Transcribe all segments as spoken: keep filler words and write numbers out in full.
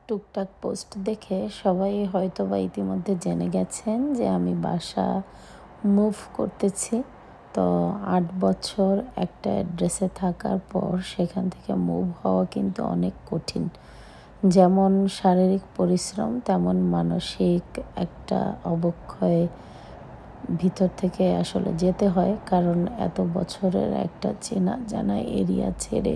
টুকটাক পোস্ট দেখে সবাই হয়তোবা ইতিমধ্যে জেনে গেছেন যে আমি বাসা মুভ করতেছি। তো আট বছর একটা অ্যাড্রেসে থাকার পর সেখান থেকে মুভ হওয়া কিন্তু অনেক কঠিন। যেমন শারীরিক পরিশ্রম তেমন মানসিক একটা অবক্ষয় ভিতর থেকে আসলে যেতে হয়। কারণ এত বছরের একটা চেনা জানা এরিয়া ছেড়ে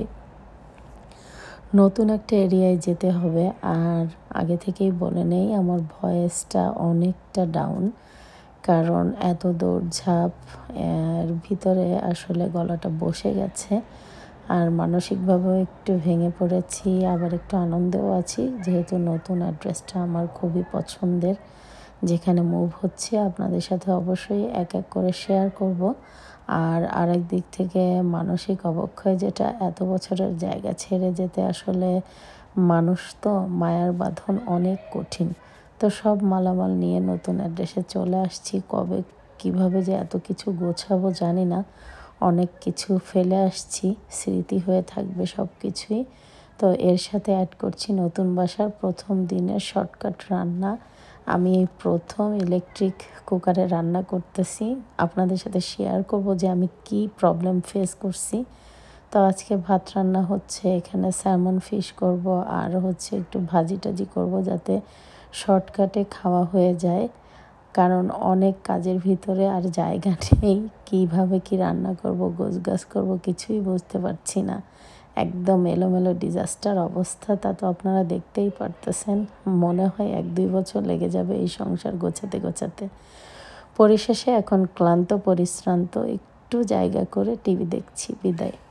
নতুন একটা এরিয়ায় যেতে হবে। আর আগে থেকেই বলে নেই আমার ভয়েসটা অনেকটা ডাউন, কারণ এত দৌড়ঝাঁপ এর ভিতরে আসলে গলাটা বসে গেছে। আর মানসিকভাবেও একটু ভেঙে পড়েছি, আবার একটু আনন্দেও আছি যেহেতু নতুন অ্যাড্রেসটা আমার খুবই পছন্দের। যেখানে মুভ হচ্ছে আপনাদের সাথে অবশ্যই এক এক করে শেয়ার করব। আর আরেক দিক থেকে মানসিক অবক্ষয়, যেটা এত বছরের জায়গা ছেড়ে যেতে আসলে মানুষ তো মায়ার বাঁধন অনেক কঠিন। তো সব মালামাল নিয়ে নতুন অ্যাড্রেসে চলে আসছি। কবে কিভাবে যে এত কিছু গোছাবো জানি না। অনেক কিছু ফেলে আসছি, স্মৃতি হয়ে থাকবে সব কিছুই। তো এর সাথে অ্যাড করছি নতুন বাসার প্রথম দিনের শর্টকাট রান্না। আমি এই প্রথম ইলেকট্রিক কুকারে রান্না করতেছি। আপনাদের সাথে শেয়ার করব যে আমি কি প্রবলেম ফেস করছি। তো আজকে ভাত রান্না হচ্ছে, এখানে স্যালমন ফিশ করব, আর হচ্ছে একটু ভাজি টাজি করব যাতে শর্টকাটে খাওয়া হয়ে যায়। কারণ অনেক কাজের ভিতরে আর জায়গা নেই, কীভাবে কি রান্না করব গোছগাছ করব কিছুই বুঝতে পারছি না। একদম এলোমেলো ডিজাস্টার অবস্থা। তা তো আপনারা দেখতেই পারতেছেন। মনে হয় এক দুই বছর লেগে যাবে এই সংসার গোছাতে গোছাতে। পরিশেষে এখন ক্লান্ত পরিশ্রান্ত একটু জায়গা করে টিভি দেখছি। বিদায়।